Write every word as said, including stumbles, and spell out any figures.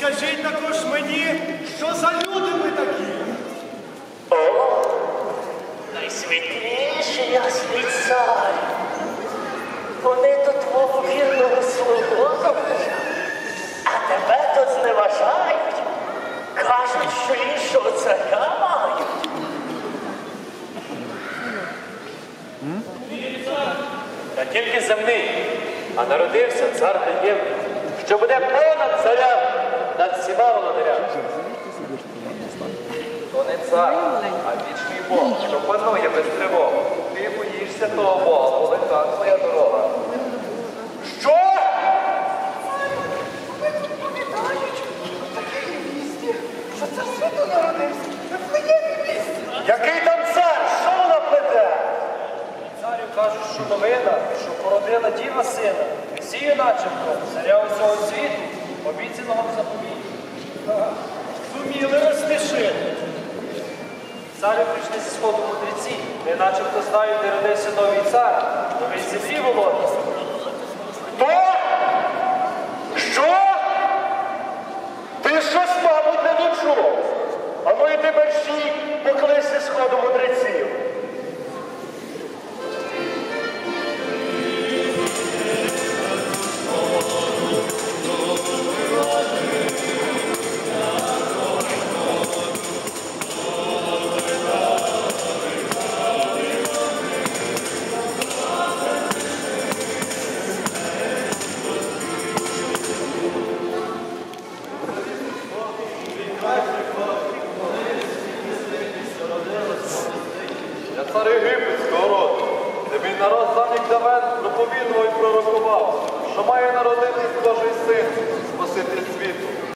скажіть також мені, що за люди ви такі? О, найсвітліший ясний цар. Вони до твого вірного слугу, а тебе тут зневажають. Кажуть, що іншого царя мають. Та тільки земний, а народився цар таємний, що буде понад царям, над всіма володарями. То не цар, а вічний Бог, що панує без тривог. Ти боїшся того Бога, бо легка твоя дорога. Що? Що цар світу народився? На твоєму місці. Який там цар? Що вона плете? Царю кажуть, що новина, що породила діва сина, Месію начебто, царя усього світу, обіцяного в заповіті. Зуміли розсмішити. Царю прийшли зі сходу мудреці, не начебто знають, де родився новий цар, новий землі володар. Хто? Що? Ти щось, мабуть, не дочув. А ну і ти мерщій покличте сходу мудреців. Я цар єгипетського роду, де мій народ за них давен проповідував і пророкував, що має народитись Божий син, Спаситель світу.